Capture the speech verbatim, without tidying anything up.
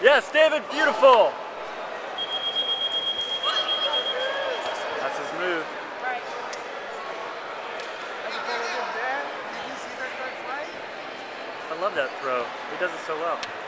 Yes, David, beautiful. That's his move. Right. Did you see that guy fly? I love that throw. He does it so well.